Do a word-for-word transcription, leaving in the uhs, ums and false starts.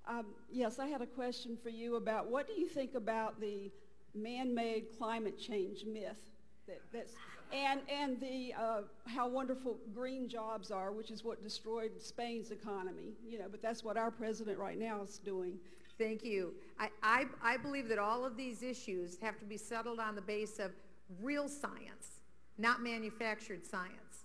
Um, yes, I had a question for you about what do you think about the man-made climate change myth? That, that's, and and the, uh, how wonderful green jobs are, which is what destroyed Spain's economy. You know, but that's what our president right now is doing. Thank you. I, I, I believe that all of these issues have to be settled on the base of real science, not manufactured science.